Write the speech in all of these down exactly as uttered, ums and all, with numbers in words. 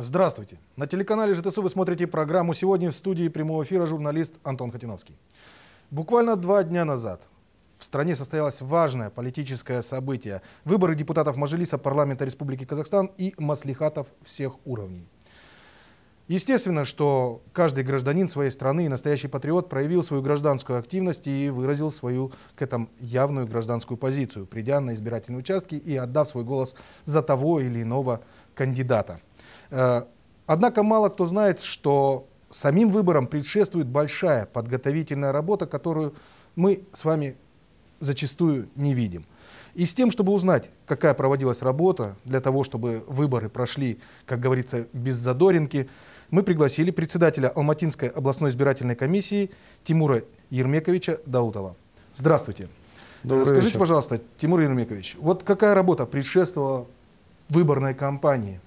Здравствуйте. На телеканале ЖТСУ вы смотрите программу. Сегодня в студии прямого эфира журналист Антон Хатиновский. Буквально два дня назад в стране состоялось важное политическое событие. Выборы депутатов Мажилиса парламента Республики Казахстан и маслихатов всех уровней. Естественно, что каждый гражданин своей страны и настоящий патриот проявил свою гражданскую активность и выразил свою к этому явную гражданскую позицию, придя на избирательные участки и отдав свой голос за того или иного кандидата. Однако мало кто знает, что самим выборам предшествует большая подготовительная работа, которую мы с вами зачастую не видим. И с тем, чтобы узнать, какая проводилась работа, для того, чтобы выборы прошли, как говорится, без задоринки, мы пригласили председателя Алматинской областной избирательной комиссии Тимура Ермековича Даутова. Здравствуйте. Добрый Скажите, вечер. пожалуйста, Тимур Ермекович, вот какая работа предшествовала выборной кампании?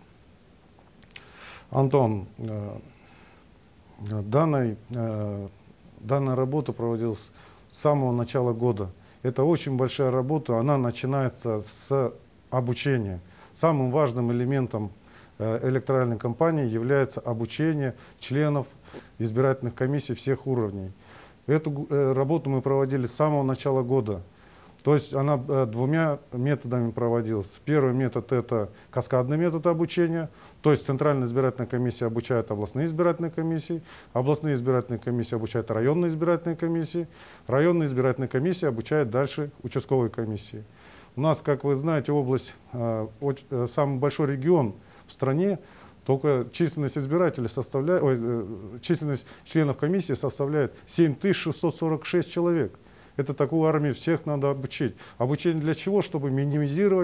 Антон, э, данной, э, данная работа проводилась с самого начала года. Это очень большая работа, она начинается с обучения. Самым важным элементом э, электоральной кампании является обучение членов избирательных комиссий всех уровней. Эту э, работу мы проводили с самого начала года. То есть она э, двумя методами проводилась. Первый метод — это каскадный метод обучения. То есть Центральная избирательная комиссия обучает областные избирательные комиссии, областные избирательные комиссии обучают районные избирательные комиссии, районные избирательные комиссии обучают дальше участковые комиссии. У нас, как вы знаете, область, э, очень, э, самый большой регион в стране, только численность избирателей составляет, ой, э, численность членов комиссии составляет семь тысяч шестьсот сорок шесть человек. Это такую армию всех надо обучить. Обучение для чего? Чтобы минимизировать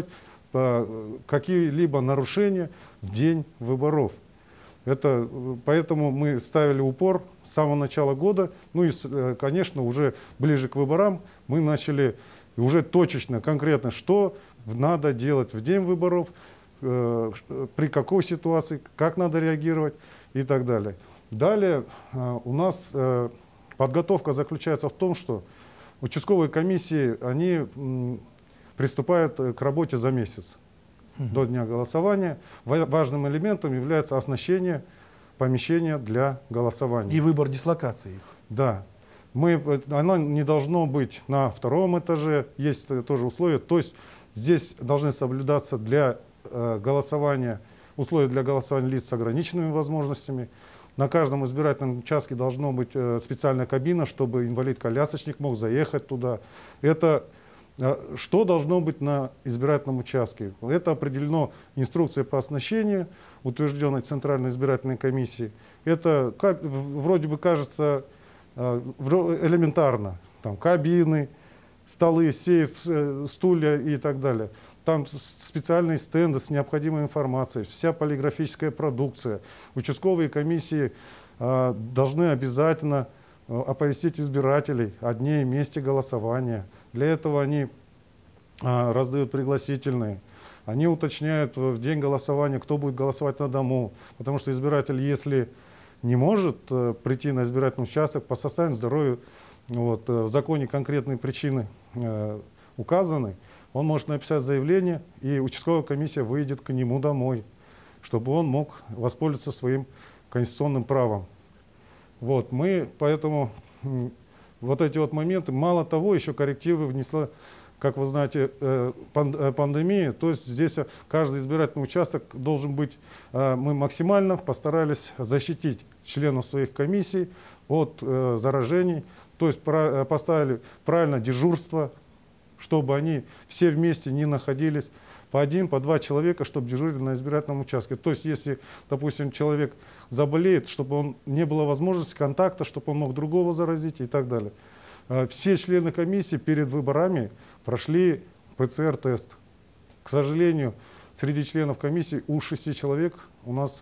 какие-либо нарушения в день выборов. Это, поэтому мы ставили упор с самого начала года. Ну и, конечно, уже ближе к выборам мы начали уже точечно, конкретно, что надо делать в день выборов, э, при какой ситуации, как надо реагировать и так далее. Далее э, у нас э, подготовка заключается в том, что участковые комиссии, они м, приступают к работе за месяц угу. до дня голосования. Важным элементом является оснащение помещения для голосования. И выбор дислокации их. Да. Мы, оно не должно быть на втором этаже, есть тоже условия. То есть здесь должны соблюдаться для э, голосования, условия для голосования лиц с ограниченными возможностями. На каждом избирательном участке должна быть э, специальная кабина, чтобы инвалид-колясочник мог заехать туда. Это что должно быть на избирательном участке? Это определено инструкцией по оснащению, утвержденной Центральной избирательной комиссией. Это вроде бы кажется элементарно. Там кабины, столы, сейф, стулья и так далее. Там специальные стенды с необходимой информацией, вся полиграфическая продукция. Участковые комиссии должны обязательно оповестить избирателей о дне и месте голосования. Для этого они а, раздают пригласительные. Они уточняют в день голосования, кто будет голосовать на дому. Потому что избиратель, если не может а, прийти на избирательный участок по состоянию здоровья, вот, а, в законе конкретные причины а, указаны, он может написать заявление, и участковая комиссия выйдет к нему домой, чтобы он мог воспользоваться своим конституционным правом. Вот, мы поэтому вот эти вот моменты, мало того, еще коррективы внесла, как вы знаете, пандемия. То есть здесь каждый избирательный участок должен быть, мы максимально постарались защитить членов своих комиссий от заражений. То есть поставили правильно дежурство, чтобы они все вместе не находились. По один, по два человека, чтобы дежурили на избирательном участке. То есть, если, допустим, человек заболеет, чтобы он не было возможности контакта, чтобы он мог другого заразить и так далее. Все члены комиссии перед выборами прошли ПЦР-тест. К сожалению, среди членов комиссии у шести человек у нас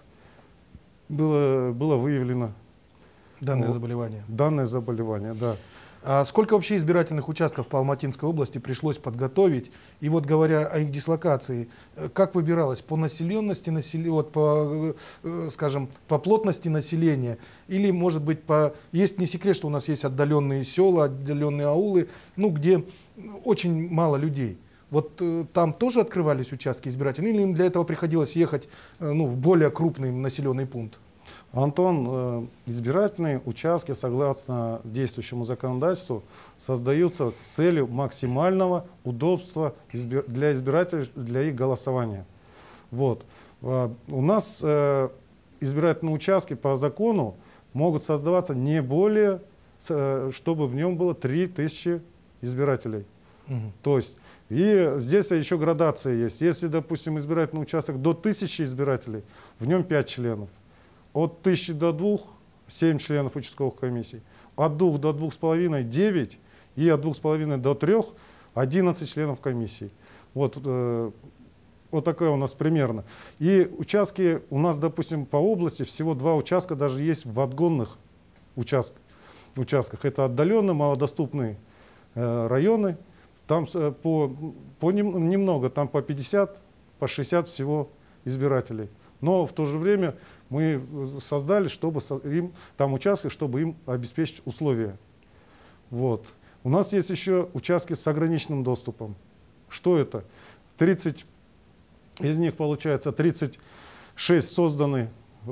было, было выявлено данное вот, заболевание. Данное заболевание, да. А сколько вообще избирательных участков по Алматинской области пришлось подготовить? И вот говоря о их дислокации, как выбиралось? По населенности, насел... вот по, скажем, по плотности населения? Или, может быть, по... есть не секрет, что у нас есть отдаленные села, отдаленные аулы, ну, где очень мало людей. Вот э, там тоже открывались участки избирательные, или им для этого приходилось ехать э, ну, в более крупный населенный пункт? Антон, э, избирательные участки, согласно действующему законодательству, создаются с целью максимального удобства избир для избирателей, для их голосования. Вот. Э, у нас э, избирательные участки по закону могут создаваться не более, э, чтобы в нем было три тысячи избирателей. Угу. То есть, и здесь еще градация есть. Если, допустим, избирательный участок до тысячи избирателей, в нем пять членов. От тысячи до двух — семь членов участковых комиссий. От двух до двух с половиной — девять. И от двух с половиной до трех — одиннадцать членов комиссий. Вот, э, вот такое у нас примерно. И участки у нас, допустим, по области всего два участка даже есть в отгонных участках. участках. Это отдаленные, малодоступные э, районы. Там э, по, по нем, немного, там по пятьдесят, по шестьдесят всего избирателей. Но в то же время мы создали, чтобы им, там участки, чтобы им обеспечить условия. Вот. У нас есть еще участки с ограниченным доступом. Что это? тридцать из них, получается, тридцать шесть созданы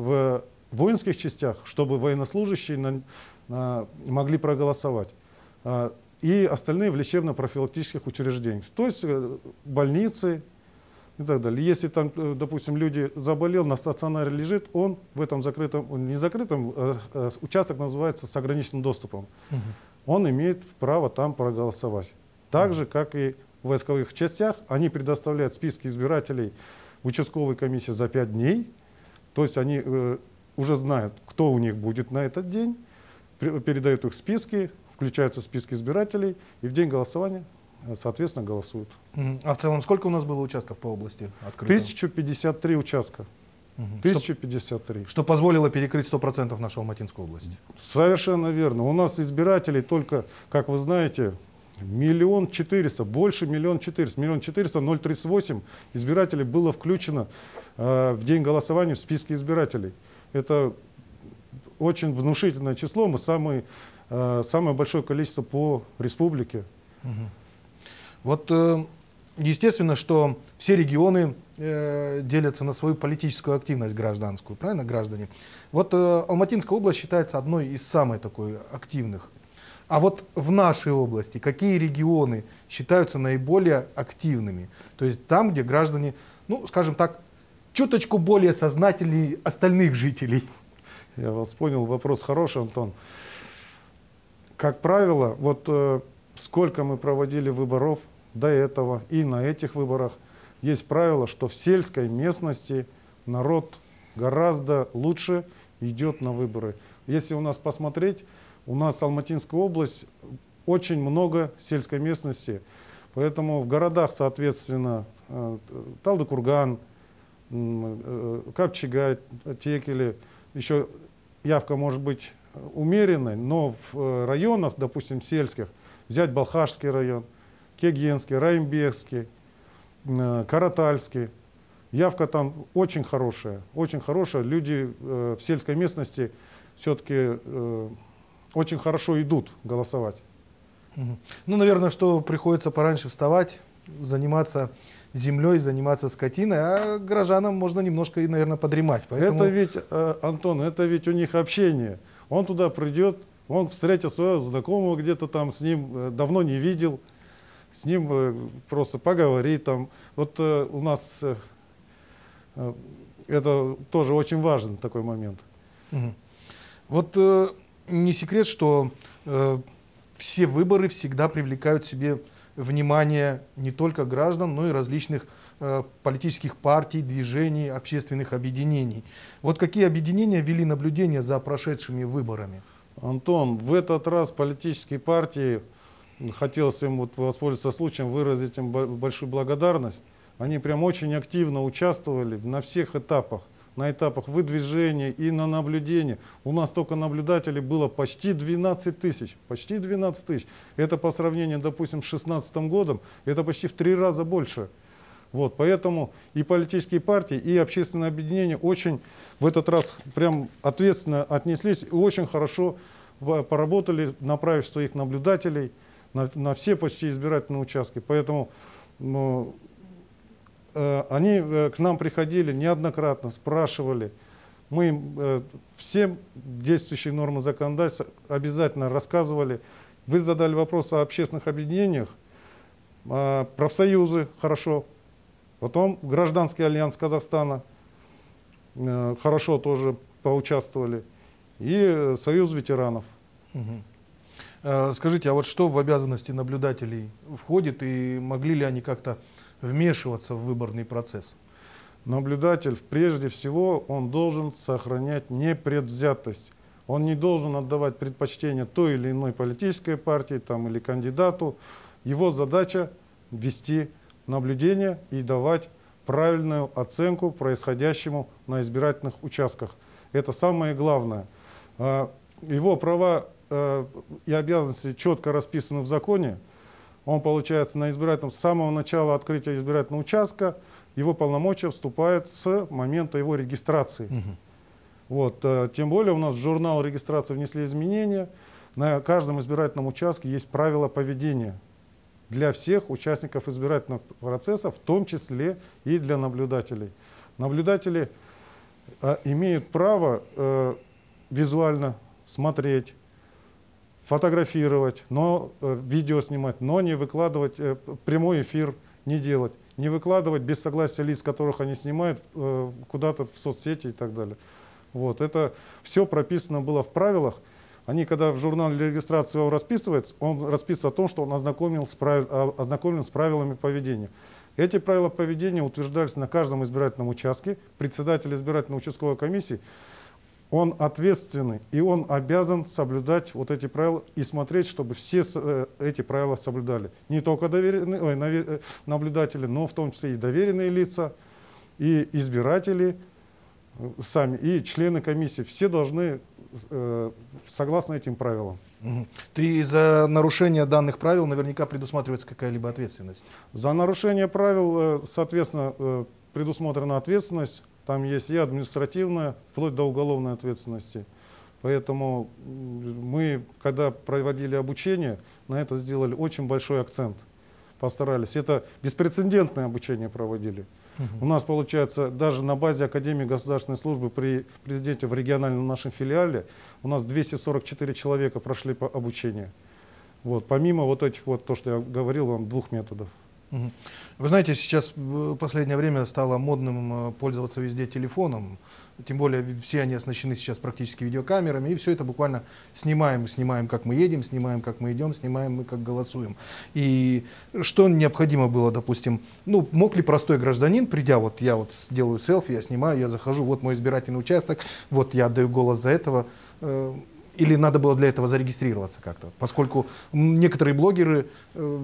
в воинских частях, чтобы военнослужащие на, на, могли проголосовать. А, и остальные в лечебно-профилактических учреждениях. То есть больницы и так далее. Если там, допустим, люди заболел, на стационаре лежит, он в этом закрытом, не закрытом, а, а, участок называется с ограниченным доступом. Угу. Он имеет право там проголосовать. Так угу. же, как и в войсковых частях, они предоставляют списки избирателей в участковой комиссии за пять дней. То есть они э, уже знают, кто у них будет на этот день, передают их списки, включаются списки избирателей, и в день голосования, соответственно, голосуют. А в целом сколько у нас было участков по области открыто? тысяча пятьдесят три участка. тысяча пятьдесят три. Что, что позволило перекрыть сто процентов нашу Алматинскую область? Совершенно верно. У нас избирателей только, как вы знаете, миллион четыреста, больше миллион четыреста, миллион четыреста, ноль тридцать восемь избирателей было включено э, в день голосования в списки избирателей. Это очень внушительное число, мы самый, э, самое большое количество по республике. Угу. Вот э, естественно, что все регионы э, делятся на свою политическую активность гражданскую, правильно, граждане? Вот э, Алматинская область считается одной из самых такой активных. А вот в нашей области какие регионы считаются наиболее активными? То есть там, где граждане, ну, скажем так, чуточку более сознательнее остальных жителей. Я вас понял, вопрос хороший, Антон. Как правило, вот э, сколько мы проводили выборов до этого и на этих выборах, есть правило, что в сельской местности народ гораздо лучше идет на выборы. Если у нас посмотреть, у нас Алматинская область, очень много сельской местности, поэтому в городах, соответственно, Талдыкурган, Капчига, Текели, еще явка может быть умеренной, но в районах, допустим, сельских, взять Балхашский район, Кегенский, Раимбекский, Каратальский, явка там очень хорошая, очень хорошая. Люди в сельской местности все-таки очень хорошо идут голосовать. Угу. Ну, наверное, что приходится пораньше вставать, заниматься землей, заниматься скотиной, а горожанам можно немножко, и, наверное, подремать. Поэтому... Это ведь, Антон, это ведь у них общение. Он туда придет, он встретил своего знакомого где-то там, с ним давно не видел, с ним просто поговорит там. Вот у нас это тоже очень важный такой момент. Угу. Вот не секрет, что э, все выборы всегда привлекают к себе внимание не только граждан, но и различных э, политических партий, движений, общественных объединений. Вот какие объединения вели наблюдение за прошедшими выборами? Антон, в этот раз политические партии, хотелось им вот воспользоваться случаем, выразить им большую благодарность. Они прям очень активно участвовали на всех этапах. На этапах выдвижения и на наблюдении. У нас только наблюдателей было почти двенадцать тысяч. Почти двенадцать тысяч. Это по сравнению, допустим, с две тысячи шестнадцатым годом, это почти в три раза больше. Вот, поэтому и политические партии, и общественные объединения очень в этот раз прям ответственно отнеслись и очень хорошо поработали, направив своих наблюдателей на, на все почти избирательные участки. Поэтому Но, э, они э, к нам приходили неоднократно, спрашивали. Мы им э, всем действующие нормы законодательства обязательно рассказывали. Вы задали вопрос о общественных объединениях, э, профсоюзы, хорошо. Потом Гражданский альянс Казахстана, э, хорошо тоже поучаствовали. И э, Союз ветеранов. Угу. Скажите, а вот что в обязанности наблюдателей входит, и могли ли они как-то вмешиваться в выборный процесс? Наблюдатель, прежде всего, он должен сохранять непредвзятость. Он не должен отдавать предпочтение той или иной политической партии там, или кандидату. Его задача вести наблюдение и давать правильную оценку происходящему на избирательных участках. Это самое главное. Его права и обязанности четко расписаны в законе. Он, получается, на избирательном, с самого начала открытия избирательного участка его полномочия вступают с момента его регистрации. Угу. Вот, тем более у нас в журнал регистрации внесли изменения. На каждом избирательном участке есть правила поведения для всех участников избирательного процесса, в том числе и для наблюдателей. Наблюдатели э, имеют право э, визуально смотреть, фотографировать, но, э, видео снимать, но не выкладывать, э, прямой эфир не делать, не выкладывать без согласия лиц, которых они снимают, э, куда-то в соцсети и так далее. Вот, это все прописано было в правилах. Они, когда в журнале регистрации он расписывается, он расписывает о том, что он ознакомлен с, прав... ознакомлен с правилами поведения. Эти правила поведения утверждались на каждом избирательном участке. Председатель избирательной участковой комиссии, он ответственный, и он обязан соблюдать вот эти правила и смотреть, чтобы все эти правила соблюдали. Не только доверенные, ой, наблюдатели, но в том числе и доверенные лица, и избиратели сами, и члены комиссии. Все должны э, согласно этим правилам. Угу. Ты за нарушение данных правил наверняка предусматривается какая-либо ответственность? За нарушение правил, соответственно, э, предусмотрена ответственность. Там есть и административная, вплоть до уголовной ответственности. Поэтому мы, когда проводили обучение, на это сделали очень большой акцент. Постарались. Это беспрецедентное обучение проводили. Uh-huh. У нас, получается, даже на базе Академии государственной службы при президенте в региональном нашем филиале у нас двести сорок четыре человека прошли по обучению. Вот, помимо вот этих вот, то, что я говорил вам, двух методов. Uh-huh. Вы знаете, сейчас в последнее время стало модным пользоваться везде телефоном. Тем более все они оснащены сейчас практически видеокамерами. И все это буквально снимаем. Снимаем, как мы едем, снимаем, как мы идем, снимаем, мы как голосуем. И что необходимо было, допустим, ну, мог ли простой гражданин, придя, вот я вот делаю селфи, я снимаю, я захожу, вот мой избирательный участок, вот я отдаю голос за этого. Э, или надо было для этого зарегистрироваться как-то? Поскольку некоторые блогеры э,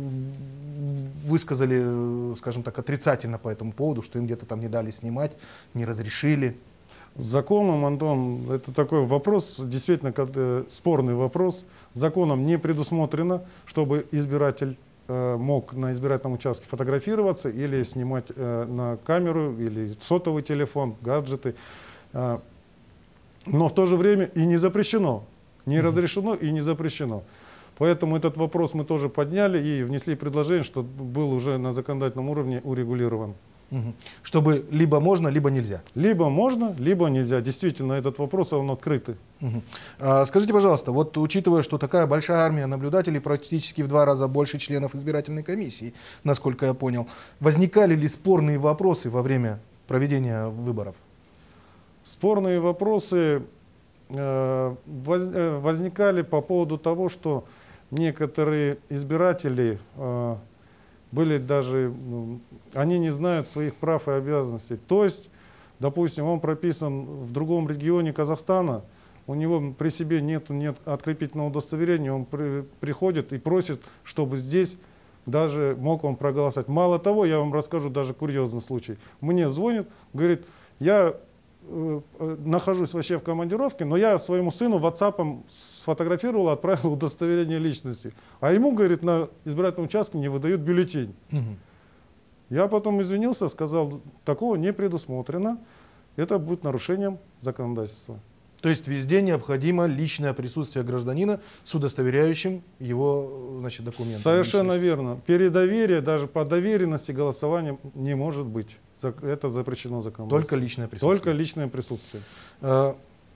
высказали, скажем так, отрицательно по этому поводу, что им где-то там не дали снимать, не разрешили. Законом, Антон, это такой вопрос, действительно э, спорный вопрос. Законом не предусмотрено, чтобы избиратель э, мог на избирательном участке фотографироваться или снимать э, на камеру или сотовый телефон, гаджеты. Э, но в то же время и не запрещено. Не разрешено и не запрещено. Поэтому этот вопрос мы тоже подняли и внесли предложение, что был уже на законодательном уровне урегулирован. Угу. Чтобы либо можно, либо нельзя. Либо можно, либо нельзя. Действительно, этот вопрос, он открытый. Угу. А, скажите, пожалуйста, вот учитывая, что такая большая армия наблюдателей, практически в два раза больше членов избирательной комиссии, насколько я понял, возникали ли спорные вопросы во время проведения выборов? Спорные вопросы э, воз, э, возникали по поводу того, что некоторые избиратели э, были даже, они не знают своих прав и обязанностей. То есть, допустим, он прописан в другом регионе Казахстана, у него при себе нет, нет открепительного удостоверения, он при, приходит и просит, чтобы здесь даже мог он проголосовать. Мало того, я вам расскажу даже курьезный случай. Мне звонит, говорит, я э, нахожусь вообще в командировке, но я своему сыну ватсапом сфотографировал, отправил удостоверение личности. А ему, говорит, на избирательном участке не выдают бюллетень. Угу. Я потом извинился, сказал, такого не предусмотрено, это будет нарушением законодательства. То есть везде необходимо личное присутствие гражданина с удостоверяющим его, значит, документом. Совершенно личности. верно. Передоверие, даже по доверенности голосования не может быть. Это запрещено законом. Только личное присутствие. Только личное присутствие. Э,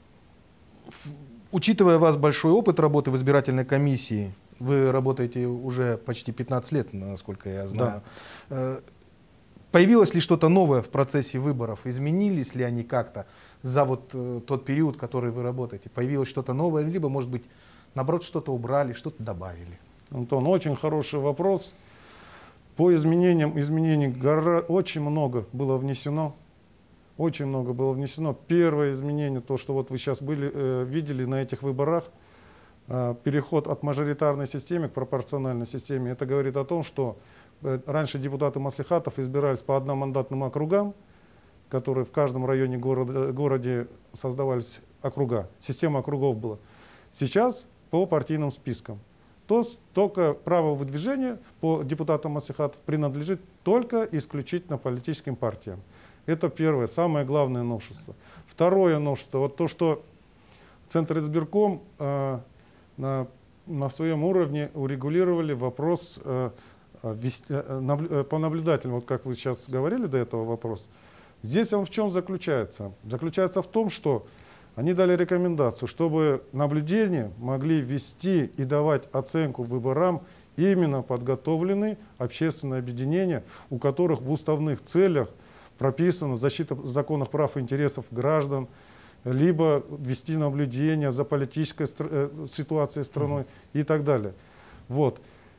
учитывая вас большой опыт работы в избирательной комиссии, вы работаете уже почти пятнадцать лет, насколько я знаю. Да. Э, появилось ли что-то новое в процессе выборов? Изменились ли они как-то за вот э, тот период, который вы работаете? Появилось что-то новое, либо, может быть, наоборот, что-то убрали, что-то добавили? Антон, очень хороший вопрос. По изменениям, изменений гора, очень много было внесено. Очень много было внесено. Первое изменение, то, что вот вы сейчас были, э, видели на этих выборах, э, переход от мажоритарной системы к пропорциональной системе. Это говорит о том, что э, раньше депутаты маслихатов избирались по одномандатным округам, которые в каждом районе города, городе создавались округа. Система округов была. Сейчас по партийным спискам. То есть только право выдвижения по депутатам маслихатов принадлежит только исключительно политическим партиям. Это первое, самое главное новшество. Второе новшество, вот то, что Центр избирком э, на, на своем уровне урегулировали вопрос э, вести, э, наблю, по наблюдателям, вот как вы сейчас говорили до этого вопрос. Здесь он в чем заключается? Заключается в том, что они дали рекомендацию, чтобы наблюдение могли вести и давать оценку выборам именно подготовленные общественные объединения, у которых в уставных целях прописана защита законных прав и интересов граждан, либо вести наблюдение за политической ситуацией страной mm-hmm. и так далее. Вот.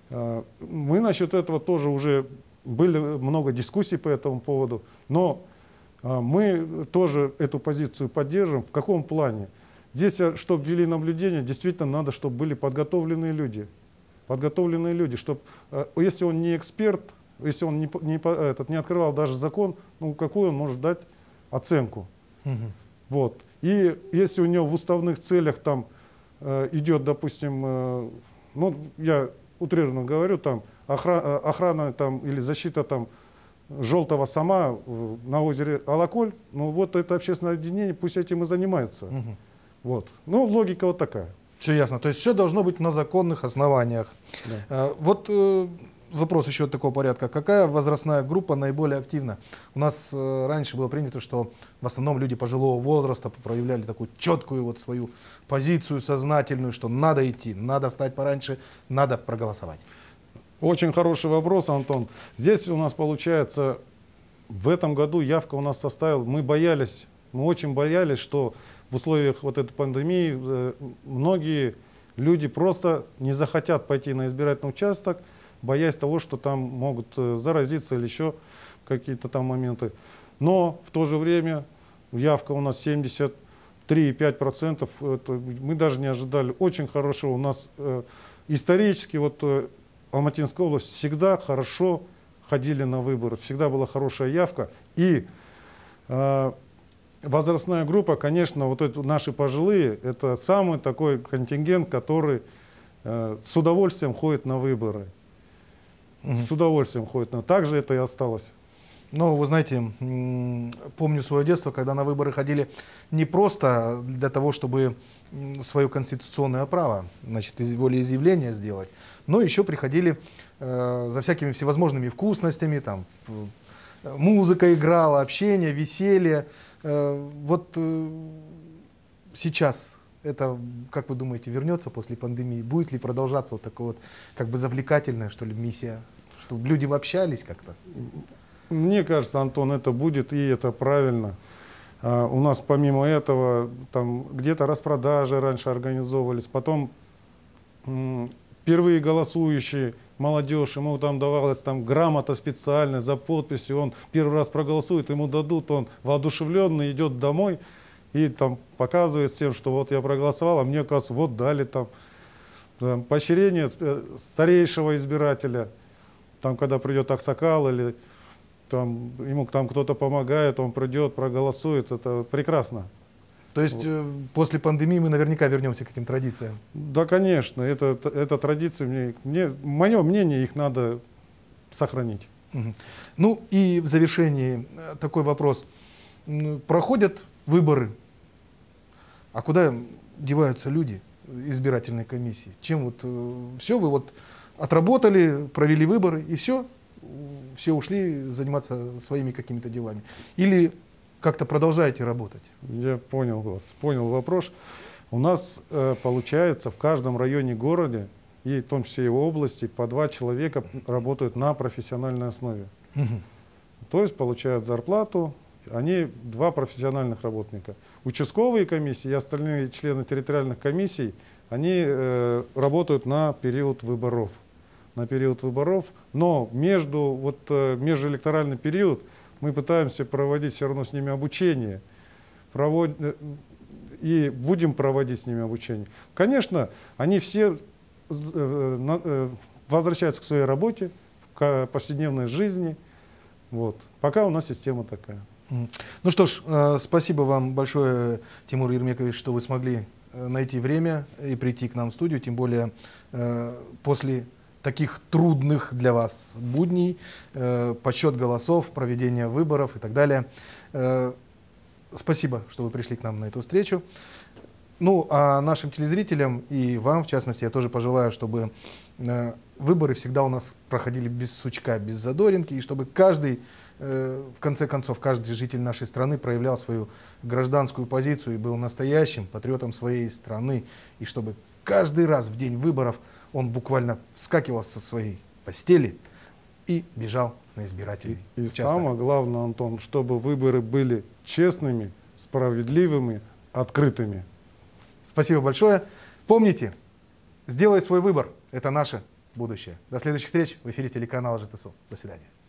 Мы насчет этого тоже уже были много дискуссий по этому поводу, но мы тоже эту позицию поддерживаем. В каком плане? Здесь, чтобы ввели наблюдение, действительно надо, чтобы были подготовленные люди. Подготовленные люди, чтобы, если он не эксперт, если он не, не, этот, не открывал даже закон, ну какую он может дать оценку? Угу. Вот. И если у него в уставных целях там э, идет, допустим, э, ну я утрированно говорю, там охрана, охрана там, или защита там, желтого сома на озере Алаколь, ну вот это общественное объединение, пусть этим и занимается. Угу. Вот. Ну, логика вот такая. Все ясно. То есть все должно быть на законных основаниях. Да. А, вот э, вопрос еще такого порядка. Какая возрастная группа наиболее активна? У нас э, раньше было принято, что в основном люди пожилого возраста проявляли такую четкую вот свою позицию сознательную, что надо идти, надо встать пораньше, надо проголосовать. Очень хороший вопрос, Антон. Здесь у нас получается, в этом году явка у нас составила, мы боялись, мы очень боялись, что в условиях вот этой пандемии э, многие люди просто не захотят пойти на избирательный участок, боясь того, что там могут э, заразиться или еще какие-то там моменты. Но в то же время явка у нас семьдесят три и пять десятых процента, мы даже не ожидали. Очень хорошего у нас э, исторически, вот э, Алматинская область всегда хорошо ходили на выборы, всегда была хорошая явка. И э, возрастная группа, конечно, вот это наши пожилые, это самый такой контингент, который э, с удовольствием ходит на выборы. Угу. С удовольствием ходит на. Также это и осталось. Ну, вы знаете, помню свое детство, когда на выборы ходили не просто для того, чтобы свое конституционное право, значит, волеизъявление сделать, но еще приходили э, за всякими всевозможными вкусностями, там, музыка играла, общение, веселье. Э, вот э, сейчас это, как вы думаете, вернется после пандемии? Будет ли продолжаться вот такая вот, как бы завлекательная, что ли, миссия, чтобы люди общались как-то? Мне кажется, Антон, это будет, и это правильно. Uh, у нас помимо этого там где-то распродажи раньше организовывались, потом м, впервые голосующие, молодежь, ему там давалась там грамота специальная за подписью, он первый раз проголосует, ему дадут, он воодушевленный идет домой и там показывает всем, что вот я проголосовал, а мне, оказывается, вот дали там, там поощрение старейшего избирателя, там когда придет аксакал или там, ему там кто-то помогает, он придет, проголосует, это прекрасно. То есть вот. После пандемии мы наверняка вернемся к этим традициям? Да, конечно, это, это, это традиции, мне, мне, мое мнение, их надо сохранить. Угу. Ну и в завершении такой вопрос. Проходят выборы. А куда деваются люди избирательной комиссии? Чем вот э, все, вы вот отработали, провели выборы и все, все ушли заниматься своими какими-то делами? Или как-то продолжаете работать? Я понял вас, понял вопрос. У нас э, получается в каждом районе города, и в том числе и в области, по два человека работают на профессиональной основе. Угу. То есть получают зарплату, они два профессиональных работника. Участковые комиссии и остальные члены территориальных комиссий, они э, работают на период выборов. На период выборов, но между, вот, э, межэлекторальный период мы пытаемся проводить все равно с ними обучение. Провод... И будем проводить с ними обучение. Конечно, они все э, э, возвращаются к своей работе, к повседневной жизни. Вот. Пока у нас система такая. Ну что ж, э, спасибо вам большое, Тимур Ермекович, что вы смогли э, найти время и прийти к нам в студию, тем более э, после таких трудных для вас будней, э, подсчет голосов, проведение выборов и так далее. Э, спасибо, что вы пришли к нам на эту встречу. Ну, а нашим телезрителям и вам, в частности, я тоже пожелаю, чтобы э, выборы всегда у нас проходили без сучка, без задоринки, и чтобы каждый, э, в конце концов, каждый житель нашей страны проявлял свою гражданскую позицию и был настоящим патриотом своей страны, и чтобы каждый раз в день выборов он буквально вскакивал со своей постели и бежал на избирательный И, и участок. самое главное, Антон, чтобы выборы были честными, справедливыми, открытыми. Спасибо большое. Помните, сделай свой выбор. Это наше будущее. До следующих встреч в эфире телеканала ЖТСУ. До свидания.